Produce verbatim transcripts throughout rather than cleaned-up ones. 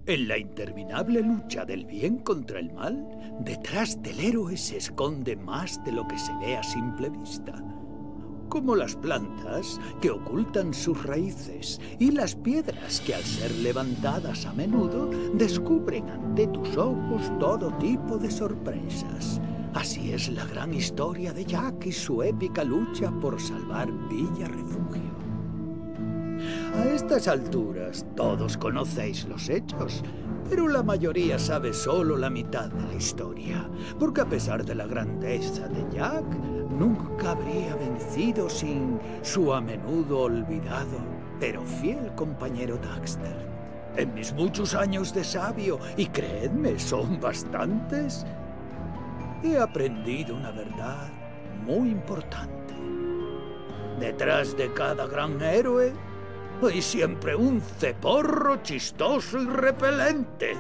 En la interminable lucha del bien contra el mal, detrás del héroe se esconde más de lo que se ve a simple vista. Como las plantas que ocultan sus raíces y las piedras que al ser levantadas a menudo descubren ante tus ojos todo tipo de sorpresas. Así es la gran historia de Jack y su épica lucha por salvar Villa Refugio. A estas alturas todos conocéis los hechos, pero la mayoría sabe solo la mitad de la historia, porque a pesar de la grandeza de Jack, nunca habría vencido sin su a menudo olvidado, pero fiel compañero Daxter. En mis muchos años de sabio, y creedme, son bastantes, he aprendido una verdad muy importante. Detrás de cada gran héroe hay siempre un ceporro chistoso y repelente.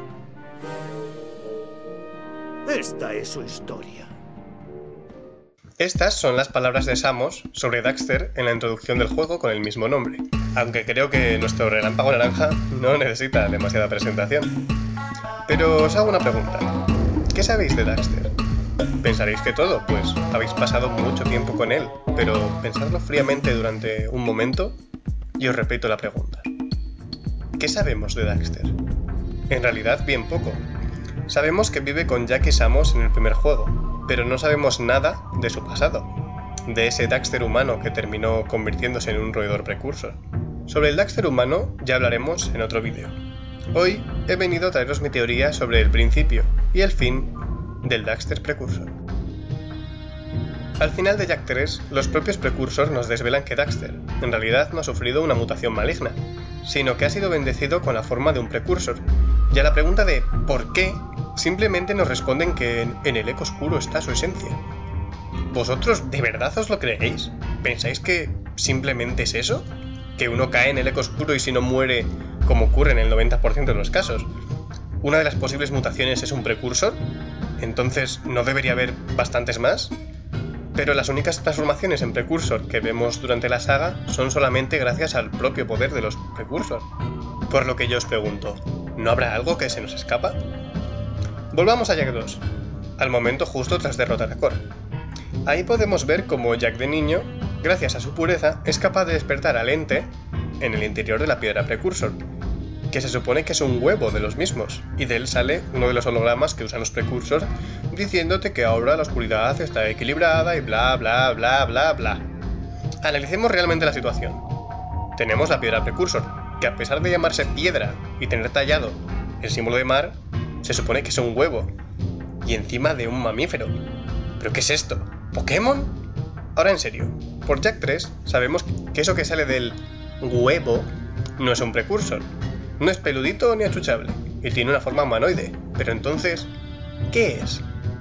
Esta es su historia. Estas son las palabras de Samos sobre Daxter en la introducción del juego con el mismo nombre, aunque creo que nuestro relámpago naranja no necesita demasiada presentación. Pero os hago una pregunta. ¿Qué sabéis de Daxter? Pensaréis que todo, pues habéis pasado mucho tiempo con él, pero pensadlo fríamente durante un momento y os repito la pregunta. ¿Qué sabemos de Daxter? En realidad, bien poco. Sabemos que vive con Jack y Samos en el primer juego, pero no sabemos nada de su pasado, de ese Daxter humano que terminó convirtiéndose en un roedor precursor. Sobre el Daxter humano ya hablaremos en otro vídeo. Hoy he venido a traeros mi teoría sobre el principio y el fin del Daxter precursor. Al final de Jack tres, los propios precursors nos desvelan que Daxter, en realidad, no ha sufrido una mutación maligna, sino que ha sido bendecido con la forma de un precursor. Y a la pregunta de ¿por qué?, simplemente nos responden que en, en el eco oscuro está su esencia. ¿Vosotros de verdad os lo creéis? ¿Pensáis que simplemente es eso? ¿Que uno cae en el eco oscuro y si no muere, como ocurre en el noventa por ciento de los casos, una de las posibles mutaciones es un precursor? Entonces, ¿no debería haber bastantes más? Pero las únicas transformaciones en precursor que vemos durante la saga son solamente gracias al propio poder de los precursors. Por lo que yo os pregunto, ¿no habrá algo que se nos escapa? Volvamos a Jack dos, al momento justo tras derrotar a Cor. Ahí podemos ver cómo Jack de niño, gracias a su pureza, es capaz de despertar al ente en el interior de la piedra precursor, que se supone que es un huevo de los mismos, y de él sale uno de los hologramas que usan los precursors, diciéndote que ahora la oscuridad está equilibrada y bla bla bla bla bla. Analicemos realmente la situación. Tenemos la piedra precursor, que a pesar de llamarse piedra y tener tallado el símbolo de mar, se supone que es un huevo, y encima de un mamífero. ¿Pero qué es esto? ¿Pokémon? Ahora en serio, por Jack tres sabemos que eso que sale del huevo no es un precursor. No es peludito ni achuchable, y tiene una forma humanoide, pero entonces, ¿qué es?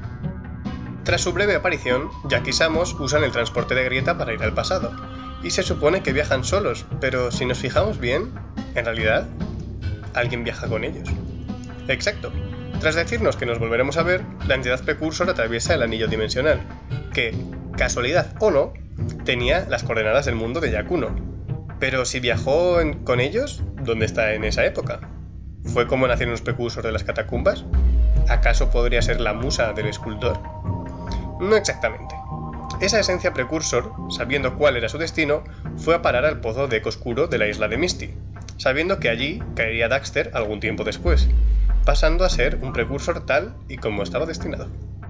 Tras su breve aparición, Jack y Samos usan el transporte de Grieta para ir al pasado, y se supone que viajan solos, pero si nos fijamos bien, en realidad, alguien viaja con ellos. Exacto, tras decirnos que nos volveremos a ver, la entidad precursor atraviesa el anillo dimensional, que, casualidad o no, tenía las coordenadas del mundo de Jack uno. Pero si viajó en, con ellos, ¿dónde está en esa época? ¿Fue como nacieron los precursores de las catacumbas? ¿Acaso podría ser la musa del escultor? No exactamente. Esa esencia precursor, sabiendo cuál era su destino, fue a parar al pozo de eco oscuro de la isla de Misty, sabiendo que allí caería Daxter algún tiempo después, pasando a ser un precursor tal y como estaba destinado.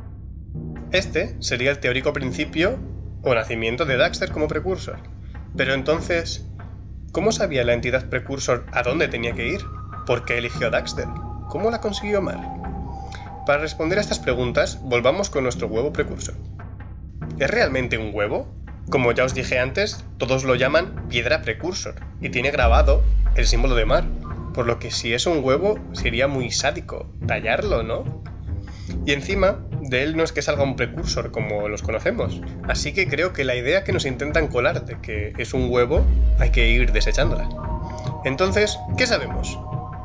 Este sería el teórico principio o nacimiento de Daxter como precursor. Pero entonces, ¿cómo sabía la entidad precursor a dónde tenía que ir? ¿Por qué eligió a Daxter? ¿Cómo la consiguió Mar? Para responder a estas preguntas, volvamos con nuestro huevo precursor. ¿Es realmente un huevo? Como ya os dije antes, todos lo llaman piedra precursor, y tiene grabado el símbolo de Mar, por lo que si es un huevo sería muy sádico tallarlo, ¿no? Y encima, de él no es que salga un precursor como los conocemos, así que creo que la idea que nos intentan colar de que es un huevo hay que ir desechándola. Entonces, ¿qué sabemos?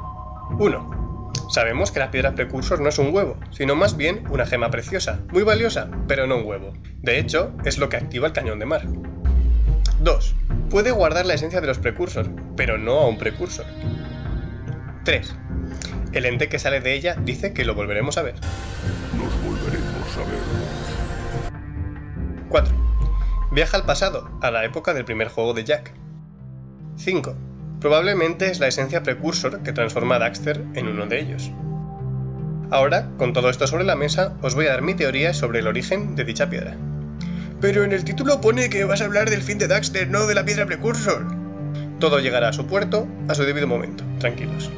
uno. Sabemos que la piedra precursor no es un huevo, sino más bien una gema preciosa, muy valiosa, pero no un huevo. De hecho, es lo que activa el cañón de Mar. dos. Puede guardar la esencia de los precursores, pero no a un precursor. tres. El ente que sale de ella dice que lo volveremos a ver. Nos volveremos a ver. cuatro. Viaja al pasado, a la época del primer juego de Jack. cinco. Probablemente es la esencia precursor que transforma a Daxter en uno de ellos. Ahora, con todo esto sobre la mesa, os voy a dar mi teoría sobre el origen de dicha piedra. Pero en el título pone que vas a hablar del fin de Daxter, no de la piedra precursor. Todo llegará a su puerto, a su debido momento, tranquilos.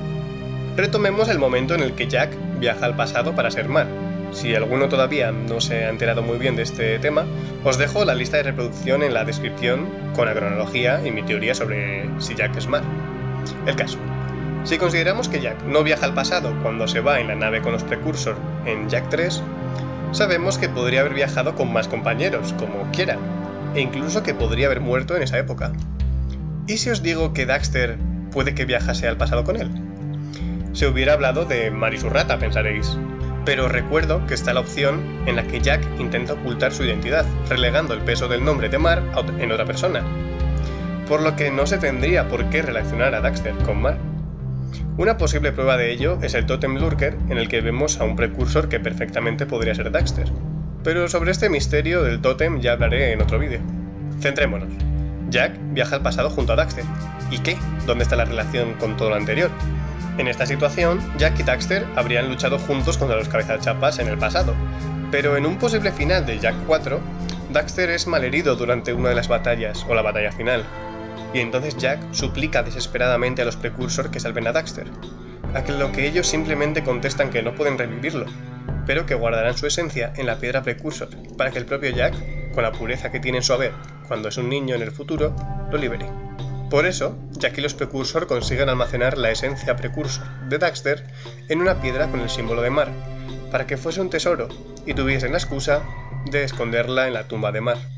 Retomemos el momento en el que Jack viaja al pasado para ser Mar. Si alguno todavía no se ha enterado muy bien de este tema, os dejo la lista de reproducción en la descripción con la cronología y mi teoría sobre si Jack es Mar. El caso. Si consideramos que Jack no viaja al pasado cuando se va en la nave con los Precursor en Jack tres, sabemos que podría haber viajado con más compañeros, como quiera, e incluso que podría haber muerto en esa época. ¿Y si os digo que Daxter puede que viajase al pasado con él? Se hubiera hablado de Mar y su rata, pensaréis. Pero recuerdo que está la opción en la que Jack intenta ocultar su identidad, relegando el peso del nombre de Mar en otra persona. Por lo que no se tendría por qué relacionar a Daxter con Mar. Una posible prueba de ello es el Totem Lurker, en el que vemos a un precursor que perfectamente podría ser Daxter. Pero sobre este misterio del Totem ya hablaré en otro vídeo. Centrémonos. Jack viaja al pasado junto a Daxter. ¿Y qué? ¿Dónde está la relación con todo lo anterior? En esta situación, Jack y Daxter habrían luchado juntos contra los cabezachapas en el pasado, pero en un posible final de Jack cuatro, Daxter es malherido durante una de las batallas, o la batalla final, y entonces Jack suplica desesperadamente a los Precursor que salven a Daxter, a lo que ellos simplemente contestan que no pueden revivirlo, pero que guardarán su esencia en la piedra Precursor, para que el propio Jack, con la pureza que tiene en su haber cuando es un niño en el futuro, lo libere. Por eso, Jack y los Precursor consiguen almacenar la esencia Precursor de Daxter en una piedra con el símbolo de Mar, para que fuese un tesoro y tuviesen la excusa de esconderla en la tumba de Mar.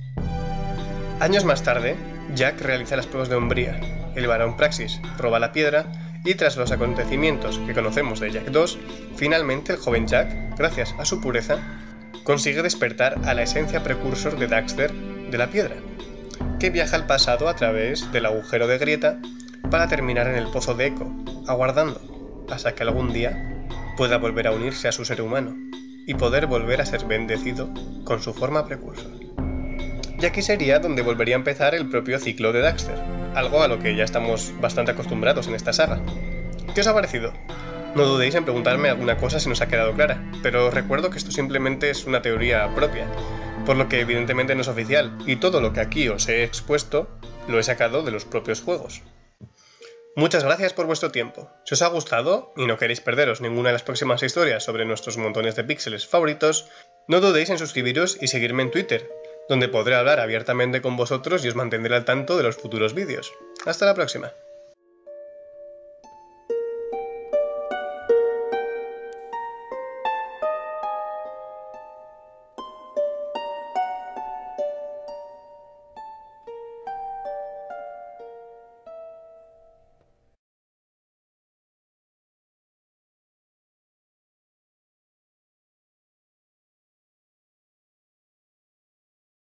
Años más tarde, Jack realiza las pruebas de hombría, el varón Praxis roba la piedra y tras los acontecimientos que conocemos de Jack dos, finalmente el joven Jack, gracias a su pureza, consigue despertar a la esencia Precursor de Daxter de la piedra, que viaja al pasado a través del agujero de grieta para terminar en el pozo de Echo, aguardando hasta que algún día pueda volver a unirse a su ser humano y poder volver a ser bendecido con su forma precursor. Y aquí sería donde volvería a empezar el propio ciclo de Daxter, algo a lo que ya estamos bastante acostumbrados en esta saga. ¿Qué os ha parecido? No dudéis en preguntarme alguna cosa si nos ha quedado clara, pero recuerdo que esto simplemente es una teoría propia, por lo que evidentemente no es oficial, y todo lo que aquí os he expuesto lo he sacado de los propios juegos. Muchas gracias por vuestro tiempo. Si os ha gustado y no queréis perderos ninguna de las próximas historias sobre nuestros montones de píxeles favoritos, no dudéis en suscribiros y seguirme en Twitter, donde podré hablar abiertamente con vosotros y os mantendré al tanto de los futuros vídeos. Hasta la próxima.